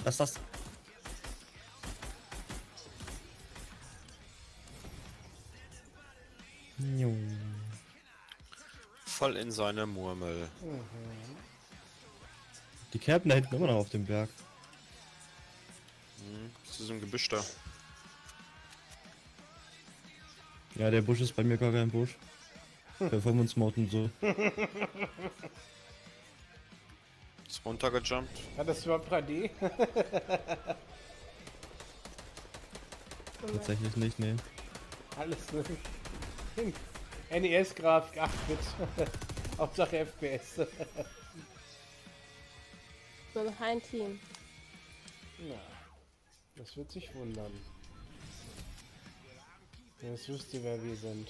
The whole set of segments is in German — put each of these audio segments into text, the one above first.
Was ist das? Jo. Voll in seine Murmel. Die campen da hinten immer noch auf dem Berg. Das ist ein Gebüsch da. Ja, der Busch ist bei mir gar kein Busch. Bevor wir uns mounten so. Ist runtergejumpt. Hat das überhaupt 3D? Tatsächlich nicht, nee. Alles in NES-Grafik 8-Bit. Hauptsache FPS. Nur noch ein Team. Ja, das wird sich wundern. Jetzt wisst ihr, wer wir sind.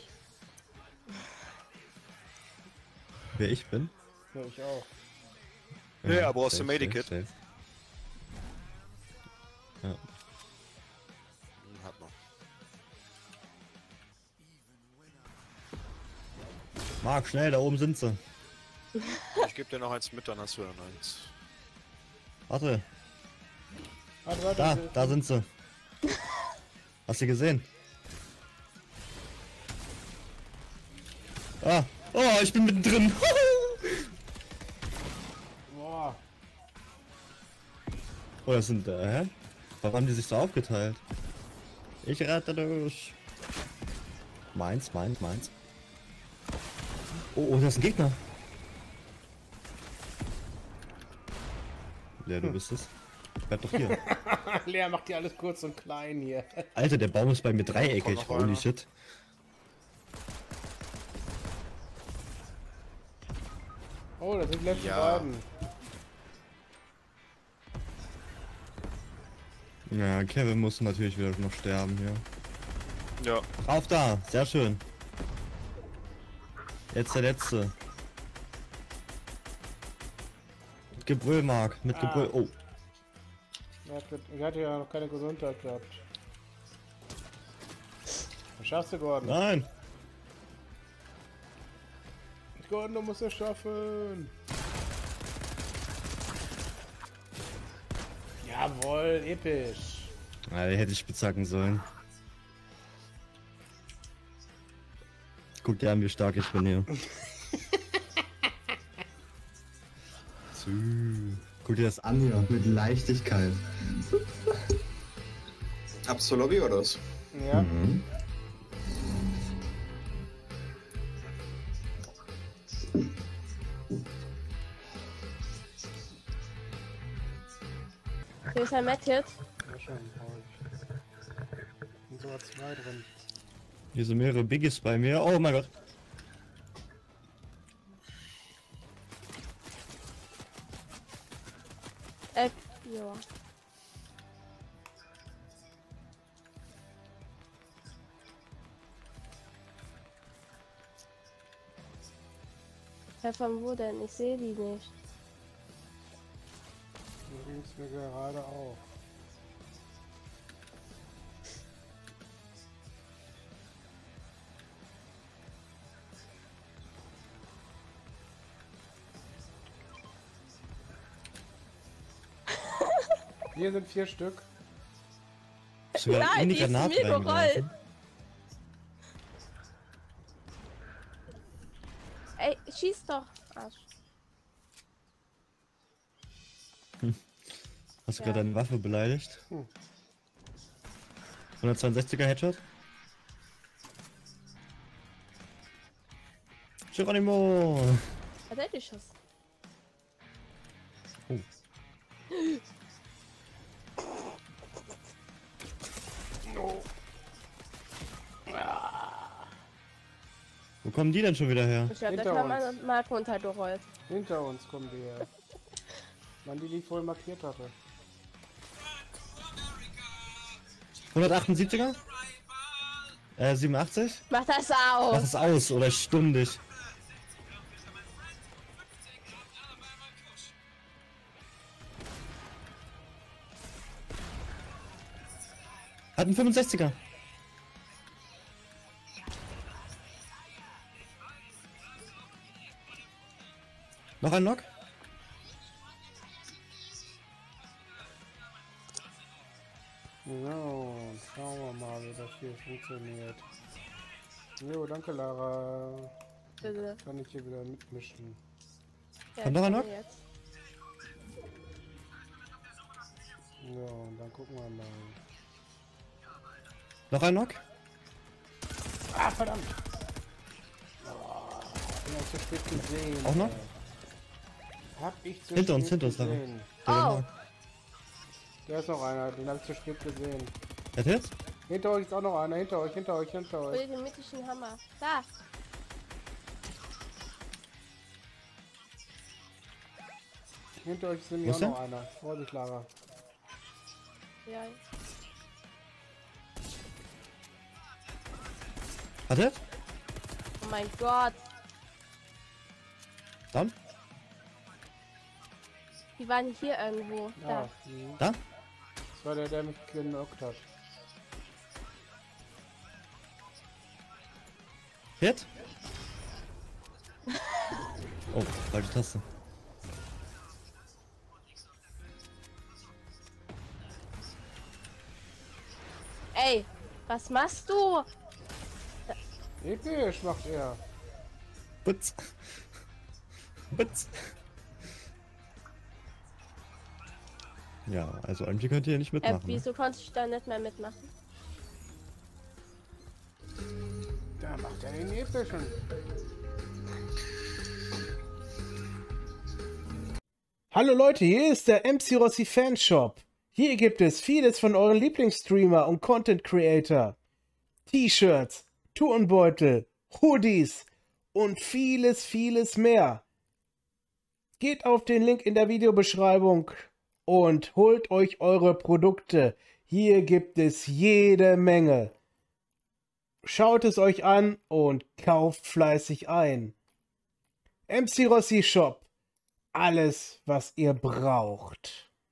Wer ich bin? Ja, ich auch. Ja, brauchst du safe, Medikit? safe, safe. Ja. Hat noch. Marc, schnell, da oben sind sie. Ich geb dir noch eins mit, dann hast du dann eins. Warte, Warte, da sind sie. Hast du gesehen? Ah, oh, ich bin mittendrin. Boah. Oh, das sind, hä? Warum haben die sich so aufgeteilt? Ich rette dich. Meins. Oh, das ist ein Gegner. Ja, du bist es. Bleib doch hier. Lea macht dir alles kurz und klein hier. Alter, der Baum ist bei mir dreieckig. Kommt noch Holy einer. shit. Oh, das sind die letzten Ja. beiden. Ja, Kevin muss natürlich wieder noch sterben hier. Ja. Auf da, sehr schön. Jetzt der letzte. Mit Gebrüll, Marc, mit Gebrüll. Oh, Er hatte ja noch keine Gesundheit gehabt. Was schaffst du, Gordon? nein. Gordon, du musst es schaffen. Jawohl, episch. Ja, die hätte ich bezacken sollen. Guck dir an, wie stark ich bin hier. Guck dir das an hier. Mit Leichtigkeit. Habst du Lobby oder was? Ja. Hier ist ein Medkit. Ja, schon, hau ich. Sind sogar 2 drin. Hier sind mehrere Biggies bei mir. Oh mein Gott. Ja. Herr von wo denn? Ich sehe die nicht. So ging es mir gerade auch. Hier sind 4 Stück. Sogar Nein, in die die ist Granate mir gerollt. reingeworfen. Ey, schieß doch. Arsch. Hast du Ja. gerade deine Waffe beleidigt? 162er Headshot? Geronimo! Hat er geschossen? Oh. Wo kommen die denn schon wieder her? Ich glaube, da Hinter kam uns. ein Mark runtergerollt. Hinter uns kommen die her. Wann die voll markiert hatte. 178er? 87? Mach das Mach aus! es aus oder stumm dich. Hat einen 65er. Noch ein Knock? So, schauen wir mal, wie das hier funktioniert. Jo, danke Lara. Bitte. Kann ich hier wieder mitmischen. Ja, Kommt noch einer? jetzt. Ja, und dann gucken wir mal. Noch ein Knock? Ah, verdammt! Oh, den hab ich zu spät gesehen. Auch noch? Hab ich zu Hinter spät uns, Lara. gesehen. Der Oh. Knock. Da ist noch einer, den hab ich zu spät gesehen. Wer jetzt? Hinter euch ist auch noch einer, hinter euch, hinter euch, hinter Hol euch. dir den mythischen Hammer. Da. Hinter euch ist nämlich Wo auch ist der? noch einer. Vorsicht, Lara. Ja. Hat er? Oh mein Gott. Dann? Die waren hier irgendwo. Ja, Da. Da? das war der, der mich genockt hat. Jetzt? Oh, falsche Taste. Ey, was machst du? Episch macht er. Putz. Putz. Ja, also eigentlich könnt ihr ja nicht mitmachen. Ne? Wieso konnte ich da nicht mehr mitmachen? Da macht er den epischen. Hallo Leute, hier ist der MC Rossi Fanshop. Hier gibt es vieles von euren Lieblingsstreamer und Content Creator. T-Shirts, Turnbeutel, Hoodies und vieles, vieles mehr. Geht auf den Link in der Videobeschreibung und holt euch eure Produkte. Hier gibt es jede Menge. Schaut es euch an und kauft fleißig ein. MC Rossi Shop. Alles, was ihr braucht.